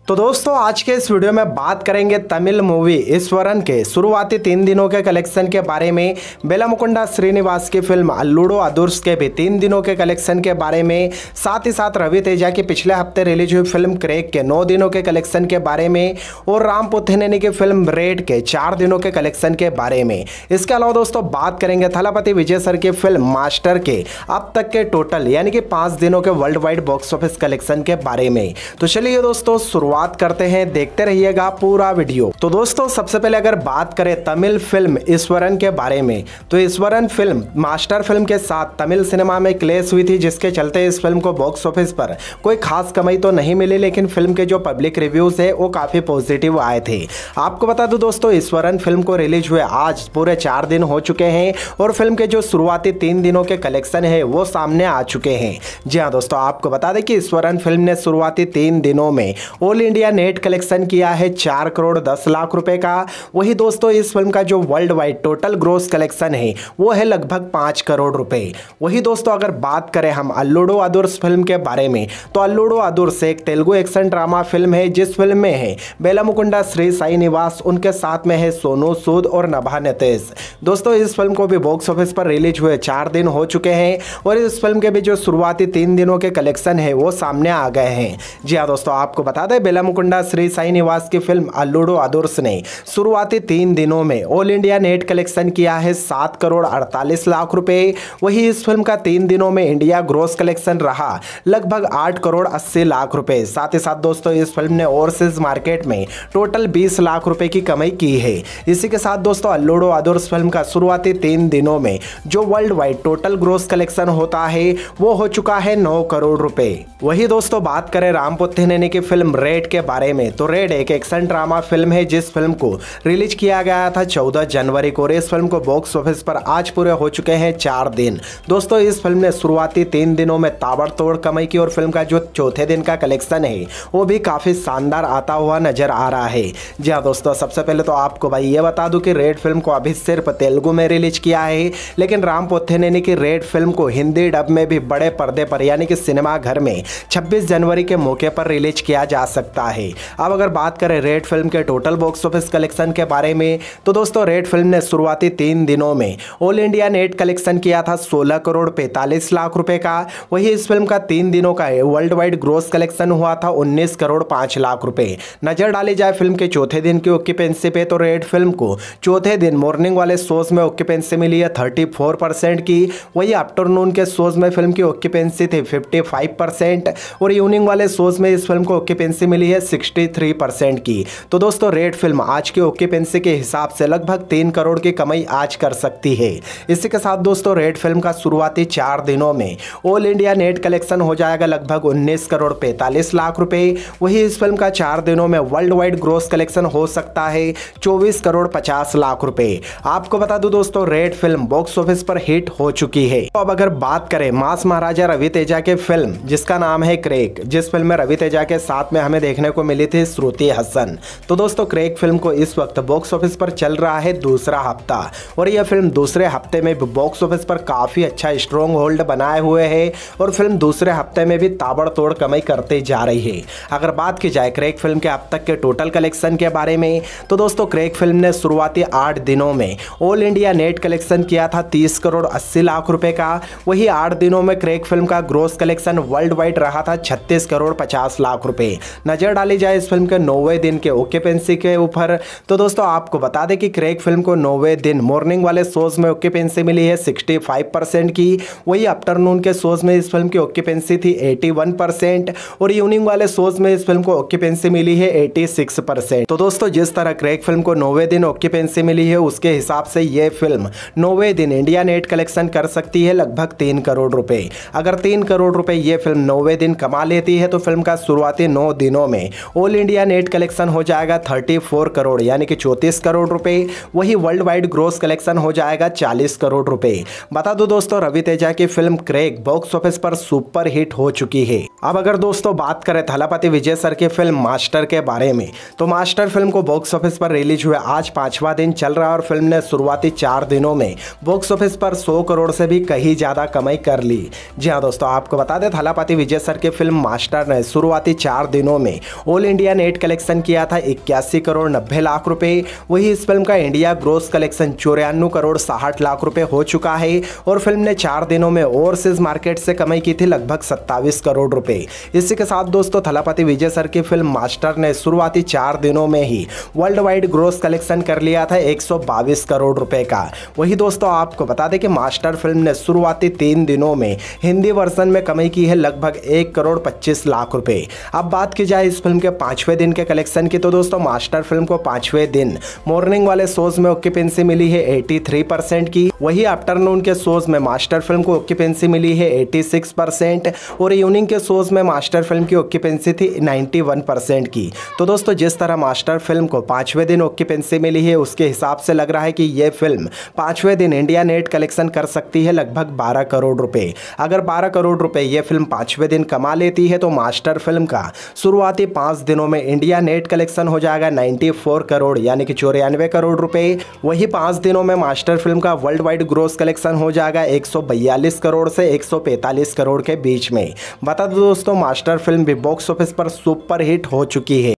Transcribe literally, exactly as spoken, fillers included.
तो दोस्तों आज के इस वीडियो में बात करेंगे तमिल मूवी ईश्वरन के शुरुआती तीन दिनों के कलेक्शन के बारे में, वेलमुकुंडा श्रीनिवास की फिल्म अल्लूडो अदुर्स के भी तीन दिनों के कलेक्शन के बारे में, साथ ही साथ रवि तेजा की पिछले हफ्ते रिलीज हुई फिल्म क्रेक के नौ दिनों के कलेक्शन के बारे में और राम पुथेनेनी की फिल्म रेड के चार दिनों के कलेक्शन के बारे में। इसके अलावा दोस्तों बात करेंगे थलापति विजय सर की फिल्म मास्टर के अब तक के टोटल यानी कि पांच दिनों के world wide box office collection के बारे में। तो चलिए दोस्तों शुरुआत करते हैं, देखते रहिएगा पूरा वीडियो। तो दोस्तों सबसे पहले अगर बात करें तमिल फिल्म ईश्वरन के बारे में, तो ईश्वरन फिल्म मास्टर फिल्म के साथ तमिल सिनेमा में क्लैश हुई थी, जिसके चलते इस फिल्म को बॉक्स ऑफिस पर कोई खास कमाई तो नहीं मिली, लेकिन फिल्म के जो पब्लिक रिव्यूज है वो काफी पॉजिटिव आए थे। आपको बता दूं दोस्तों ईश्वरन फिल्म को रिलीज हुए आज पूरे चार दिन हो चुके हैं और फिल्म के जो शुरुआती तीन दिनों के कलेक्शन है वो सामने आ चुके हैं। जी हाँ दोस्तों, आपको बता दें कि ईश्वरन फिल्म ने शुरुआती तीन दिनों में ऑल इंडिया नेट कलेक्शन किया है चार करोड़ दस लाख रुपए का। वही दोस्तों इस फिल्म का जो world wide total gross collection है वो है लगभग पाँच करोड़ रुपए। वही दोस्तों अगर बात करें हम अल्लूडो अदुर्स फिल्म के बारे में, तो अल्लूडो अदुर्स एक तेलुगु एक्शन ड्रामा फिल्म है, जिस फिल्म में है वेलमुकुंडा श्री साई निवास, उनके साथ में है सोनू सूद और नभा नितेश। दोस्तों इस फिल्म को भी बॉक्स ऑफिस पर रिलीज हुए चार दिन हो चुके हैं और इस फिल्म के भी जो शुरुआती तीन दिनों के कलेक्शन है वो सामने आ गए हैं। जी हाँ दोस्तों, आपको बता दें वेलमुकुंडा श्री साई निवास की फिल्म अल्लूडो अदुर्स ने शुरुआती तीन दिनों में ऑल इंडिया नेट कलेक्शन किया है सात करोड़ अड़तालीस लाख रुपए। वही इस फिल्म का तीन दिनों में इंडिया ग्रोस कलेक्शन रहा लगभग आठ करोड़ अस्सी लाख रुपए। साथ ही साथ दोस्तों इस फिल्म ने ओवरसीज मार्केट में टोटल बीस लाख रुपए की कमाई की है। इसी के साथ दोस्तों अल्लूडो अदुर्स फिल्म का शुरुआती तीन दिनों में जो world wide total gross collection होता है वो हो चुका है नौ करोड़ रुपए। वही दोस्तों बात करें राम पुथेनेनी की फिल्म रेड के बारे में, तो रेड एक एक्शन ड्रामा फिल्म है जिस फिल्म को रिलीज किया गया था चौदह जनवरी को और इस फिल्म को बॉक्स ऑफिस पर आज पूरे हो चुके हैं चार दिन। दोस्तों इस फिल्म ने शुरुआती तीन दिनों में ताबड़तोड़ कमाई की और फिल्म का जो चौथे दिन का कलेक्शन है वो भी काफी शानदार आता हुआ नजर आ रहा है। जी हाँ दोस्तों, सबसे पहले तो आपको भाई ये बता दूं कि रेड फिल्म को अभी सिर्फ तेलुगु में रिलीज किया है, लेकिन राम पुथेनेनी की रेड फिल्म को हिंदी डब में भी बड़े पर्दे पर यानी कि सिनेमा घर में छब्बीस जनवरी के मौके पर रिलीज किया जा सकता है। अब अगर बात करें रेड फिल्म के टोटल बॉक्स ऑफिस कलेक्शन के बारे में, तो दोस्तों रेड फिल्म ने शुरुआती तीन दिनों में ऑल इंडिया नेट कलेक्शन किया था सोलह करोड़ पैंतालीस लाख रुपए का। वही इस फिल्म का तीन दिनों का वर्ल्ड वाइड ग्रोस कलेक्शन हुआ था उन्नीस करोड़ पाँच लाख रुपए। नजर डाली जाए फिल्म के चौथे दिन की ऑक्यूपेंसी पे, तो रेड फिल्म को चौथे दिन मॉर्निंग वाले शोज में ऑक्यूपेंसी मिली है थर्टी फोर परसेंट की। वही आफ्टरनून के शोज में फिल्म की ऑक्यूपेंसी थी फिफ्टी फाइव परसेंट और इवनिंग वाले शोज में इस फिल्म को ऑक्यूपेंसी मिली है सिक्सटी थ्री परसेंट की। तो दोस्तों रेड फिल्म आज की ऑक्यूपेंसी के हिसाब से लगभग तीन करोड़ की कमाई आज कर सकती है। इसी के साथ दोस्तों रेड फिल्म का शुरुआती चार दिनों में ऑल इंडिया नेट कलेक्शन हो जाएगा लगभग उन्नीस करोड़ पैंतालीस लाख रुपए। वही इस फिल्म का चार दिनों में वर्ल्ड वाइड ग्रोस कलेक्शन हो सकता है चौबीस करोड़ पचास लाख रुपए। आपको बता दूं दोस्तों रेड फिल्म बॉक्स ऑफिस पर हिट हो चुकी है। तो अब अगर बात करें मास महाराजा रवि तेजा के फिल्म जिसका नाम है क्रेक, जिस फिल्म में रवि तेजा के साथ में हमें देखने को मिली थी श्रुति हसन। तो दोस्तों क्रेक फिल्म को इस वक्त बॉक्स ऑफिस पर चल रहा है दूसरा हफ्ता और यह फिल्म दूसरे हफ्ते में बॉक्स ऑफिस पर काफी अच्छा स्ट्रॉन्ग होल्ड बनाए हुए है और फिल्म दूसरे हफ्ते में भी ताबड़तोड़ कमाई करते जा रही है। अगर बात की जाए क्रेक फिल्म के अब तक के टोटल कलेक्शन के बारे में, तो दोस्तों क्रेक फिल्म ने शुरुआती आठ दिनों में ऑल इंडिया नेट कलेक्शन किया था तीस करोड़ अस्सी लाख रुपए का। वही आठ दिनों में क्रेक फिल्म का ग्रोस कलेक्शन वर्ल्ड वाइड रहा था छत्तीस करोड़ पचास लाख रुपए। नजर डाली जाए इस फिल्म के नौवे दिन के ऑक्यूपेंसी के ऊपर, तो दोस्तों आपको बता दें कि क्रेक फिल्म को नौवे दिन मॉर्निंग वाले शोज में ऑक्यूपेंसी मिली है सिक्सटी फाइव परसेंट की। वही आफ्टरनून के शोज में इस फिल्म की ऑक्यूपेंसी थी इक्यासी परसेंट और इवनिंग वाले शोज में इस फिल्म को ऑक्यूपेंसी मिली है छियासी परसेंट। तो दोस्तों जिस तरह क्रेक फिल्म को नौवे दिन ऑक्यूपेंसी मिली है उसके हिसाब से यह फिल्म नौवे दिन इंडिया नेट कलेक्शन कर सकती है लगभग तीन करोड़ रुपए। अगर तीन करोड़ रुपए यह फिल्म नौवे दिन कमा लेती है तो फिल्म का शुरुआती नौ दिनों में ऑल इंडिया नेट कलेक्शन हो जाएगा चौंतीस करोड़ यानी कि चौंतीस करोड़ रुपए। वही वर्ल्ड वाइड ग्रोस कलेक्शन हो जाएगा चालीस करोड़ रुपए। बता दो दोस्तों रवि तेजा की फिल्म क्रेक बॉक्स ऑफिस पर सुपर हिट हो चुकी है। अब अगर दोस्तों बात करें थलापति विजय सर की फिल्म मास्टर के बारे में, तो मास्टर फिल्म को बॉक्स ऑफिस पर रिलीज हुए आज पांचवा दिन चल रहा है और फिल्म ने शुरुआती चार दिनों में बॉक्स ऑफिस पर सौ करोड़ से भी कहीं ज्यादा कमाई कर ली। जी हाँ दोस्तों, आपको बता दें थलापति विजय सर की फिल्म मास्टर ने शुरुआती चार दिनों में में ऑल इंडिया नेट कलेक्शन किया था इक्यासी करोड़ नब्बे लाख रुपए। वही इस फिल्म का इंडिया ग्रोस कलेक्शन चौरानवे करोड़ साठ लाख रुपए हो चुका है और फिल्म ने चार दिनों में ओवरसीज मार्केट से कमाई की थी लगभग सत्ताईस करोड़ रुपए। इसी के साथ दोस्तों थलापति विजय सर की फिल्म मास्टर ने शुरुआती चार दिनों में ही वर्ल्ड वाइड ग्रोस कलेक्शन कर लिया था एक सौ बाईस करोड़ रुपए का। वही दोस्तों आपको बता दें कि मास्टर फिल्म ने शुरुआती तीन दिनों में हिंदी वर्जन में कमाई की है लगभग एक करोड़ पच्चीस लाख रुपए। अब बात की जाए इस फिल्म के पांचवें दिन के कलेक्शन की, तो दोस्तों मास्टर फिल्म को पांचवें दिन मॉर्निंग वाले शोज में ऑक्यूपेंसी मिली है तिरासी परसेंट की। वही आफ्टरनून के शोज में मास्टर फिल्म को ऑक्यूपेंसी मिली है छियासी परसेंट और इवनिंग के शोज में मास्टर फिल्म की ऑक्यूपेंसी थी इक्यानवे परसेंट की। तो दोस्तों जिस तरह मास्टर फिल्म को पांचवें दिन ऑक्यूपेंसी मिली है उसके हिसाब से लग रहा है कि यह फिल्म पांचवें दिन इंडिया नेट कलेक्शन कर सकती है लगभग बारह करोड़ रुपए। अगर बारह करोड़ रुपए यह फिल्म पांचवें दिन कमा लेती है तो मास्टर फिल्म का शुरुआती पांच दिनों में इंडिया नेट कलेक्शन हो जाएगा चौरानवे करोड़ यानी कि चौरानवे करोड़ रुपए। वही पांच दिनों में मास्टर फिल्म का वर्ल्ड वाइड ग्रोस कलेक्शन हो जाएगा एक सौ बयालीस करोड़ से एक सौ पैंतालीस करोड़ के बीच में। बता दो दोस्तों मास्टर फिल्म भी बॉक्स ऑफिस पर सुपर हिट हो चुकी है।